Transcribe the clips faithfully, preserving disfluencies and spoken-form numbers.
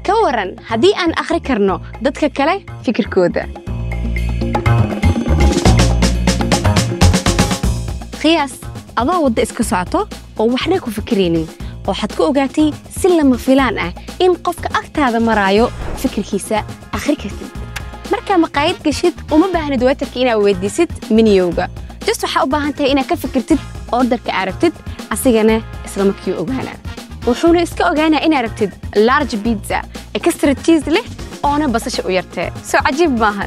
كورن هدي أن أخري كرنو ضدك كله فكر كودا خياس أضع وضع إسكساعته ووحنا كفكرينين وحتكو أوجاتي سلم فلان أه إن قفك أكتر هذا مرايو فكر كيسة آخر كتب مركا مقايد كشيد وما بهن دواتك إنا وديست من يوجا جست وحاول بهنتها إنا كفكرتد أوردر كعرفتد أصيغنا إسلامك يو أوجانا وحونا إسكا أوجانا إنا عرفتد لارج بيتزا إكسترا تشيز له أنا بس ويرته سو عجيب ماهن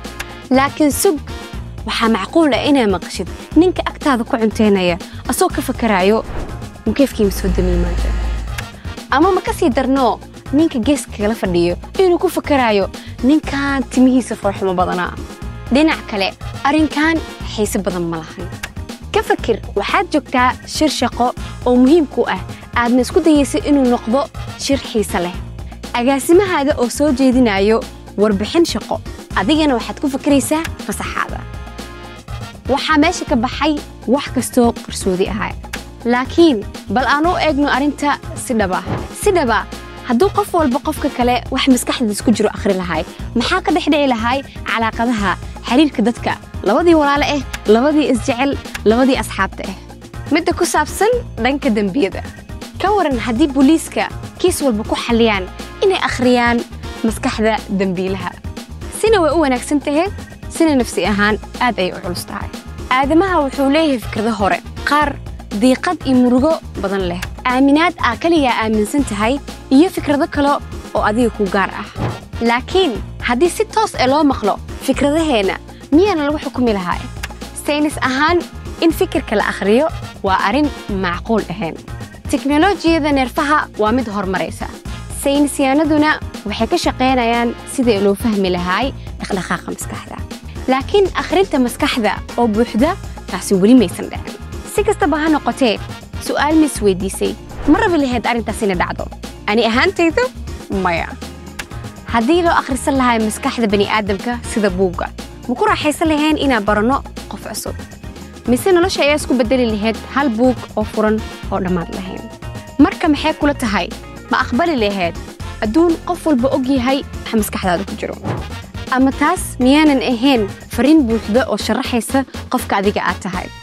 لكن سوق waxaa macquul ah inay maqashid ninka agtaada ku cunteynaya asoo ka fakarayo mukeefkii soo damay maanta ama ma ka sii darno ninka geeska kala fadhiyo inuu ku fakarayo ninkan timihiisa farxuma badana dhinac kale arinkan xiise badan ma lahan ka fakir waxaad joogtaa shir shaqo oo muhiim ku ah aadna isku dayaysa inuu noqdo shir xiise leh agaasimahaada oo soo jeedinayo warbixin shaqo adigana waxaad ku fakaraysaa fasaxaada waxaa meesha ka baxay wax kastoo qarsoodi ahaa laakiin bal aanu eegno arinta si dhaba si dhaba hadduu qof walba qofka kale wax maskaxdiisa ku jiro akhri lahaay maxaa ka dhexdhici lahaay calaaqadaha xiriirka dadka labadii walaalo ah labadii isjecel labadii asxaabta ah midda ku saabsan dhanka dambiyada ka waran haddii booliiska kiis walba ku xaliyaan inay akhriyaan maskaxda dambiilaha sina way u wanaagsan tahay sina nafsi ahaan aad ay u culus tahay aadamaha wuxuu leeyahay fikrado hore qaar diiqad iyo murugo badan leh aaminaad aa kaliya aaminsan tahay iyo fikrado kale oo adiga ku gaar ah laakiin haddii si toos ah loo maqlo fikradaheena miyana lagu xukumi lahaa saynis ahaan in fikirka la akhriyo waa arin macquul ahayn teknolojiyada neerfaha waa mid horumaraysa saynisyaanaduna waxay ka shaqeynayaan sidii loo fahmi lahaay dhaqdhaqaaqa maskaxda laakiin akhrinta maskaxda oo buuxda taasi weli maysan dhicin si kastaba ha noqotee su'aal mis weydiisay ma rabi lahayd arrintaas inay dhacdo ani ahaantaydu maya haddii loo akhrisan lahay maskaxda bani aadamka sida buugga ma ku raaxaysan lahayn inaan baranno qof cusub mise nolosha ayaa isku bedeli lahayd hal buug oo furan oo dhammaad lahayn marka maxay kula tahay ma aqbali lahayd adduun qof walba og yahay waxa maskaxdaada ku jiro ama taas miyaanan ahayn fariin buuxda oo sharaxaysa qofka adiga aad tahay